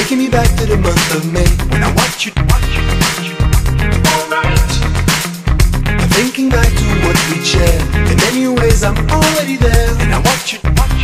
taking me back to the month of May, when I watch you. Alright. I'm thinking back to what we shared. In many ways I'm already there, and I watch you.